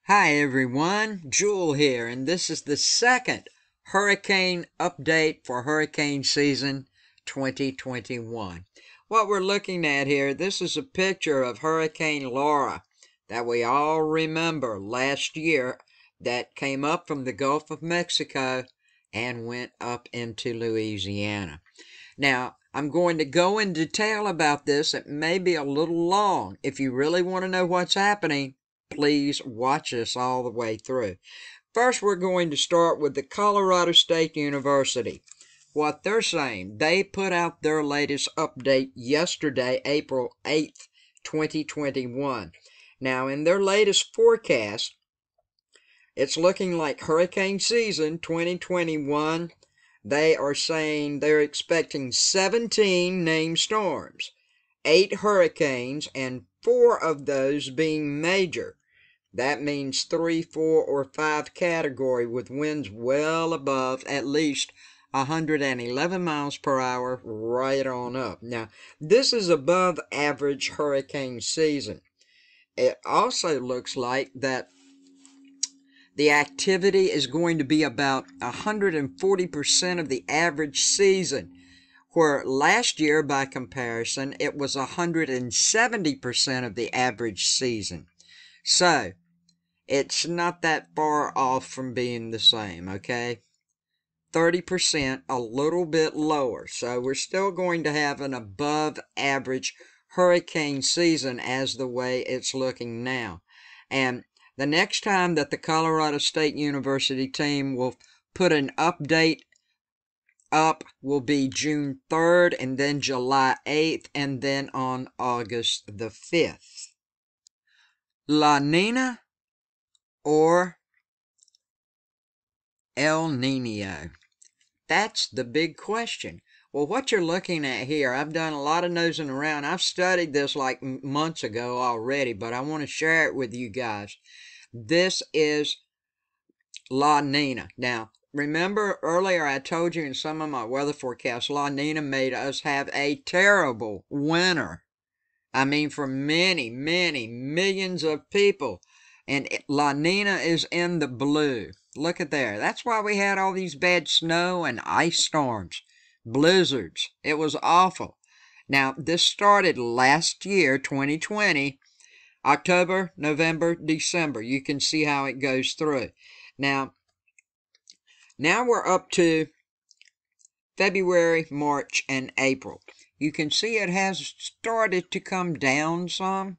Hi everyone, Jewel here, and this is the second hurricane update for hurricane season 2021. What we're looking at here, this is a picture of Hurricane Laura that we all remember last year that came up from the Gulf of Mexico and went up into Louisiana. Now, I'm going to go in detail about this. It may be a little long. If you really want to know what's happening, please watch this all the way through. First, we're going to start with the Colorado State University. What they're saying, they put out their latest update yesterday, April 8th, 2021. Now, in their latest forecast, it's looking like hurricane season 2021. They are saying they're expecting 17 named storms, 8 hurricanes, and 4 of those being major. That means 3, 4, or 5 category with winds well above at least 111 miles per hour right on up. Now, this is above average hurricane season. It also looks like that the activity is going to be about 140% of the average season, where last year, by comparison, it was 170% of the average season. So, it's not that far off from being the same, okay? 30%, a little bit lower. So we're still going to have an above average hurricane season as the way it's looking now. And the next time that the Colorado State University team will put an update up will be June 3rd and then July 8th and then on August the 5th. La Nina or El Nino? That's the big question. Well, what you're looking at here, I've done a lot of nosing around. I've studied this like months ago already, but I want to share it with you guys. This is La Nina. Now, remember earlier I told you in some of my weather forecasts, La Nina made us have a terrible winter. I mean, for many, many millions of people. And La Nina is in the blue. Look at there. That's why we had all these bad snow and ice storms, blizzards. It was awful. Now, this started last year, 2020, October, November, December. You can see how it goes through. Now we're up to February, March, and April. You can see it has started to come down some.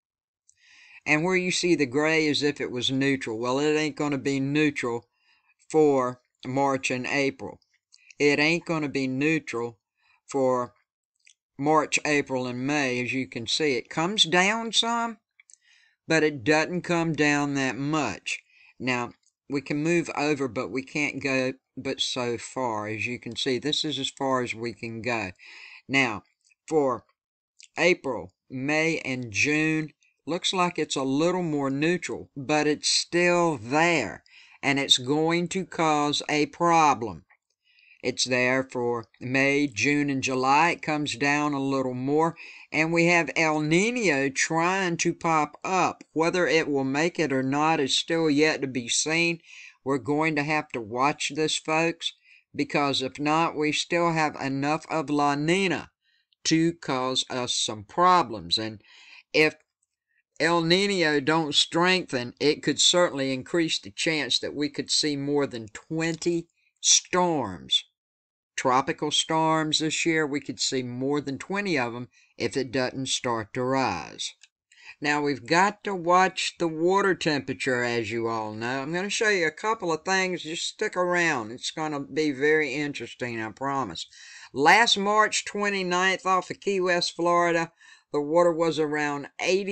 And where you see the gray as if it was neutral. Well, it ain't going to be neutral for March and April. It ain't going to be neutral for March, April, and May. As you can see, it comes down some, but it doesn't come down that much. Now, we can move over, but we can't go but so far. As you can see, this is as far as we can go. Now, for April, May, and June, looks like it's a little more neutral, but it's still there, and it's going to cause a problem. It's there for May, June, and July. It comes down a little more, and we have El Nino trying to pop up. Whether it will make it or not is still yet to be seen. We're going to have to watch this, folks, because if not, we still have enough of La Nina to cause us some problems. And if El Nino don't strengthen, it could certainly increase the chance that we could see more than 20 storms, tropical storms this year. We could see more than 20 of them if it doesn't start to rise. Now, we've got to watch the water temperature, as you all know. I'm going to show you a couple of things. Just stick around. It's going to be very interesting, I promise. Last March 29th off of Key West, Florida, the water was around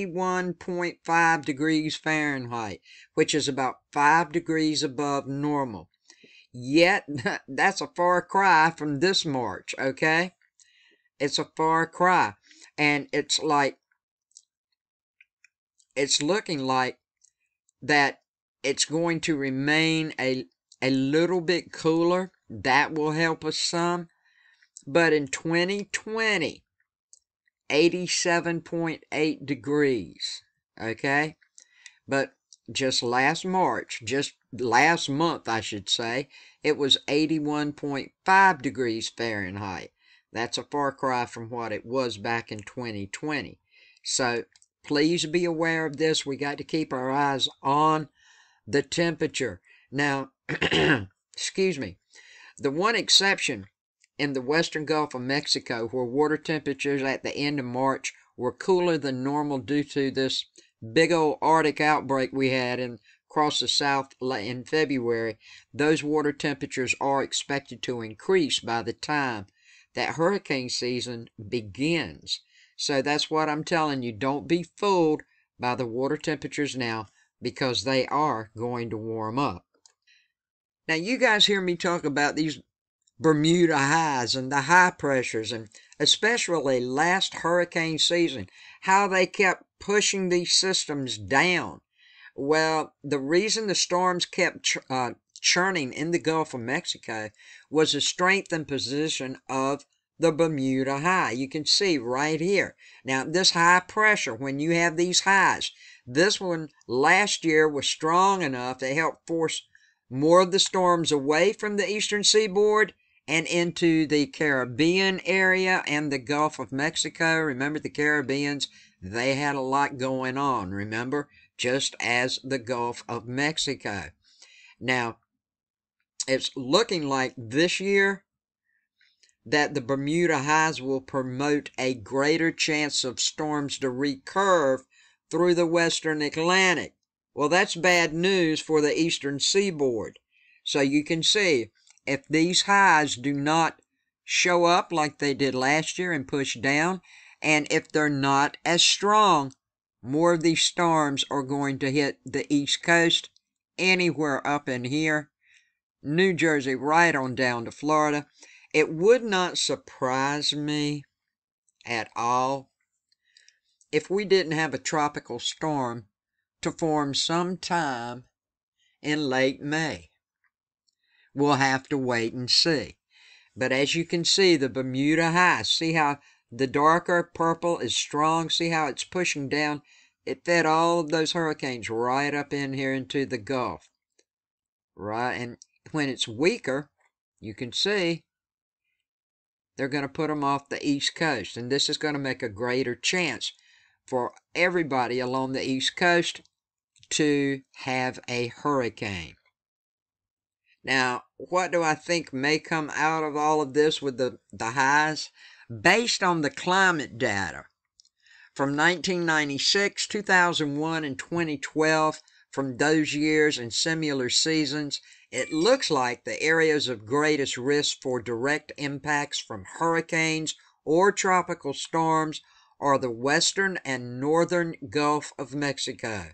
81.5 degrees Fahrenheit, which is about 5 degrees above normal. Yet, that's a far cry from this March, okay? It's a far cry. And it's looking like that it's going to remain a little bit cooler. That will help us some. But in 2020, 87.8 degrees, okay? But just last March, just last month, I should say, it was 81.5 degrees Fahrenheit. That's a far cry from what it was back in 2020. So please be aware of this. We got to keep our eyes on the temperature. Now, excuse me, the one exception in the western Gulf of Mexico, where water temperatures at the end of March were cooler than normal due to this big old Arctic outbreak we had across the South in February, those water temperatures are expected to increase by the time that hurricane season begins. So that's what I'm telling you. Don't be fooled by the water temperatures now, because they are going to warm up. Now, you guys hear me talk about these Bermuda Highs and the high pressures, and especially last hurricane season, how they kept pushing these systems down. Well, the reason the storms kept churning in the Gulf of Mexico was the strength and position of the Bermuda High. You can see right here. Now, this high pressure, when you have these highs, this one last year was strong enough to help force more of the storms away from the eastern seaboard and into the Caribbean area and the Gulf of Mexico. Remember, the Caribbeans, they had a lot going on, remember? Just as the Gulf of Mexico. Now, it's looking like this year that the Bermuda Highs will promote a greater chance of storms to recurve through the western Atlantic. Well, that's bad news for the eastern seaboard. So you can see, if these highs do not show up like they did last year and push down, and if they're not as strong, more of these storms are going to hit the East Coast, anywhere up in here, New Jersey, right on down to Florida. It would not surprise me at all if we didn't have a tropical storm to form sometime in late May. We'll have to wait and see. But as you can see, the Bermuda High, see how the darker purple is strong? See how it's pushing down? It fed all of those hurricanes right up in here into the Gulf. Right, and when it's weaker, you can see they're going to put them off the East Coast. And this is going to make a greater chance for everybody along the East Coast to have a hurricane. Now, what do I think may come out of all of this with the highs? Based on the climate data from 1996, 2001, and 2012, from those years and similar seasons, it looks like the areas of greatest risk for direct impacts from hurricanes or tropical storms are the western and northern Gulf of Mexico,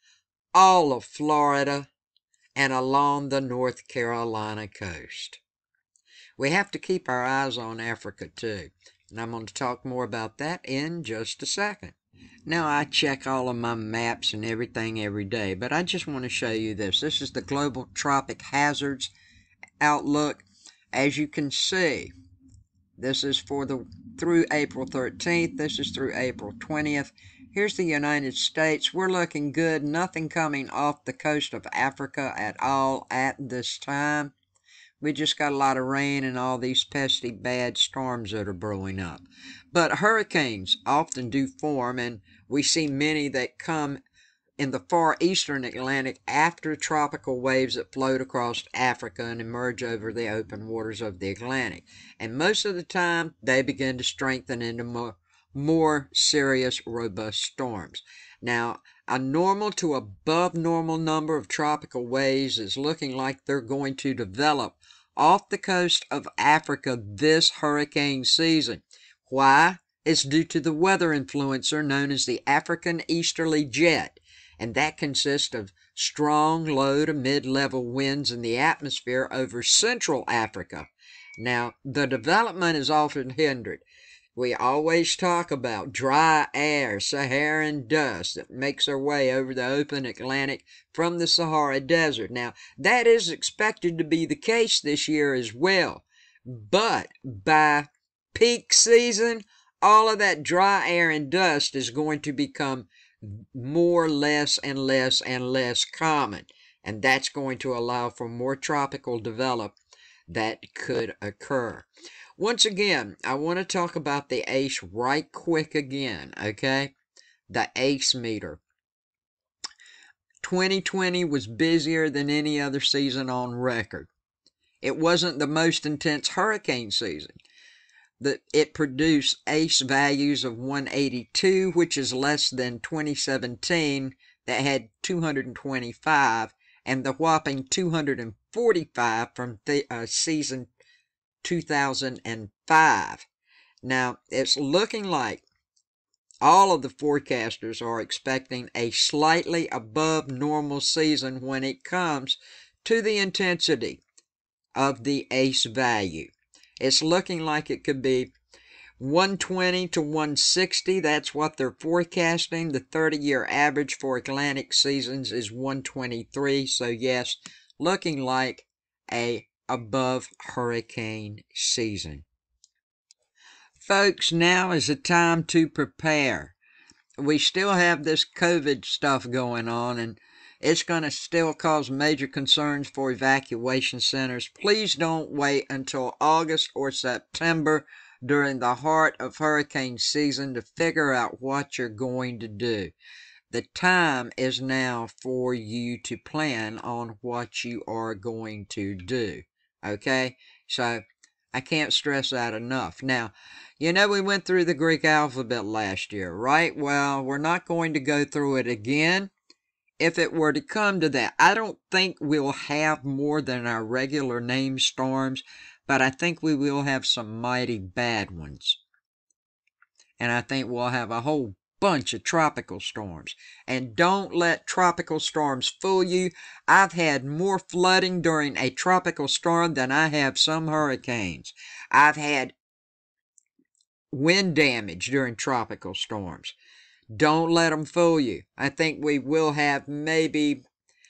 all of Florida, and along the North Carolina coast. We have to keep our eyes on Africa too, and I'm going to talk more about that in just a second. Now, I check all of my maps and everything every day, but I just want to show you this. This is the Global Tropic Hazards Outlook. As you can see, this is through April 13th. This is through April 20th. Here's the United States. We're looking good. Nothing coming off the coast of Africa at all at this time. We just got a lot of rain and all these pesky bad storms that are brewing up. But hurricanes often do form, and we see many that come in the far eastern Atlantic after tropical waves that float across Africa and emerge over the open waters of the Atlantic. And most of the time, they begin to strengthen into more serious, robust storms. Now, a normal to above normal number of tropical waves is looking like they're going to develop off the coast of Africa this hurricane season. Why? It's due to the weather influencer known as the African Easterly Jet, and that consists of strong low to mid-level winds in the atmosphere over Central Africa. Now, the development is often hindered. We always talk about dry air, Saharan dust that makes their way over the open Atlantic from the Sahara Desert. Now, that is expected to be the case this year as well. But by peak season, all of that dry air and dust is going to become more, less, and less, and less common. And that's going to allow for more tropical development that could occur. Once again, I want to talk about the ACE right quick again, okay? The ACE meter. 2020 was busier than any other season on record. It wasn't the most intense hurricane season. It produced ACE values of 182, which is less than 2017 that had 225, and the whopping 245 from season 2005. Now, it's looking like all of the forecasters are expecting a slightly above normal season when it comes to the intensity of the ACE value. It's looking like it could be 120 to 160. That's what they're forecasting. The 30-year average for Atlantic seasons is 123. So yes, looking like a above hurricane season. Folks, now is the time to prepare. We still have this COVID stuff going on, and it's going to still cause major concerns for evacuation centers. Please don't wait until August or September during the heart of hurricane season to figure out what you're going to do. The time is now for you to plan on what you are going to do. Okay? So, I can't stress that enough. Now, you know we went through the Greek alphabet last year, right? Well, we're not going to go through it again. If it were to come to that, I don't think we'll have more than our regular name storms, but I think we will have some mighty bad ones. And I think we'll have a whole bunch of tropical storms. And don't let tropical storms fool you. I've had more flooding during a tropical storm than I have some hurricanes. I've had wind damage during tropical storms. Don't let them fool you. I think we will have maybe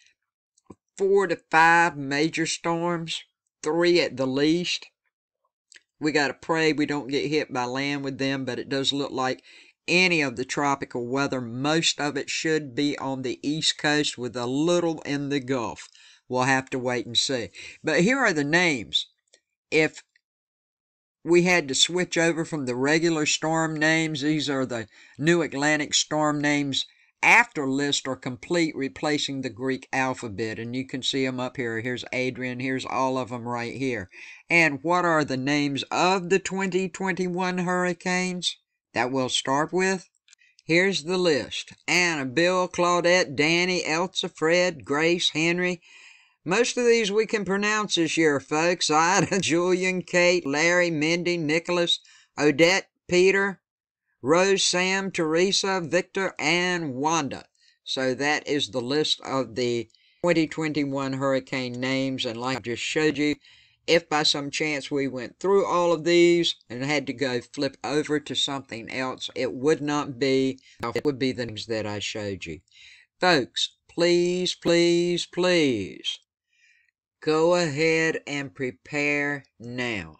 4 to 5 major storms, 3 at the least. We got to pray we don't get hit by land with them, but it does look like any of the tropical weather, most of it should be on the East Coast with a little in the Gulf. We'll have to wait and see. But here are the names. If we had to switch over from the regular storm names, these are the new Atlantic storm names after list are complete, replacing the Greek alphabet. And you can see them up here. Here's Adrian. Here's all of them right here. And what are the names of the 2021 hurricanes that we'll start with? Here's the list. Anna, Bill, Claudette, Danny, Elsa, Fred, Grace, Henry. Most of these we can pronounce this year, folks. Ida, Julian, Kate, Larry, Mindy, Nicholas, Odette, Peter, Rose, Sam, Teresa, Victor, and Wanda. So that is the list of the 2021 hurricane names. And like I just showed you, if by some chance we went through all of these and had to go flip over to something else, it would not be, it would be the names that I showed you. Folks, please, please, please, go ahead and prepare now.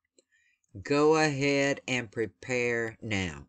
Go ahead and prepare now.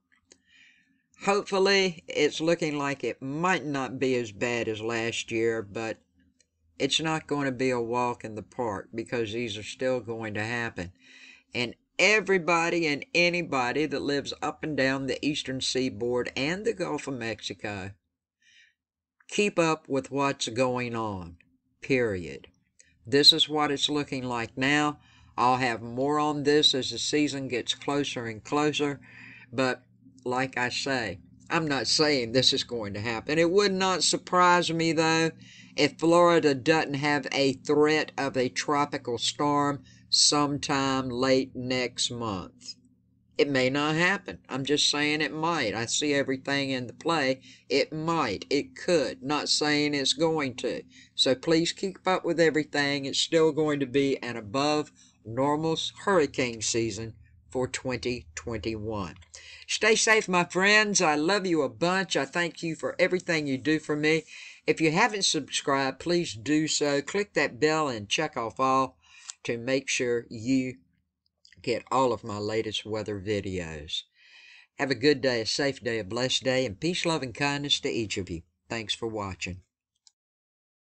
Hopefully, it's looking like it might not be as bad as last year, but it's not going to be a walk in the park because these are still going to happen. And everybody and anybody that lives up and down the eastern seaboard and the Gulf of Mexico, keep up with what's going on, period. This is what it's looking like now. I'll have more on this as the season gets closer and closer, but like I say, I'm not saying this is going to happen. It would not surprise me, though, if Florida doesn't have a threat of a tropical storm sometime late next month. It may not happen. I'm just saying it might. I see everything in the play. It might. It could. Not saying it's going to. So please keep up with everything. It's still going to be an above normal hurricane season for 2021. Stay safe, my friends. I love you a bunch. I thank you for everything you do for me. If you haven't subscribed, please do so. Click that bell and check off all to make sure you get all of my latest weather videos. Have a good day, a safe day, a blessed day, and peace, love, and kindness to each of you. Thanks for watching.